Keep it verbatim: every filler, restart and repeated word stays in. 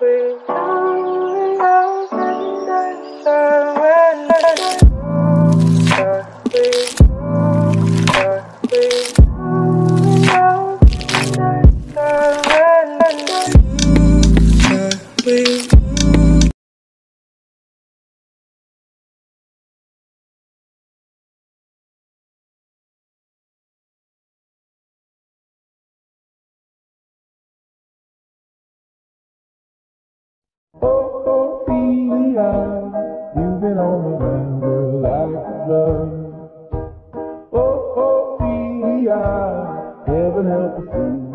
Oh, Ophelia, you've been on the run, girl, like a drug. Oh, Ophelia, heaven help a fool.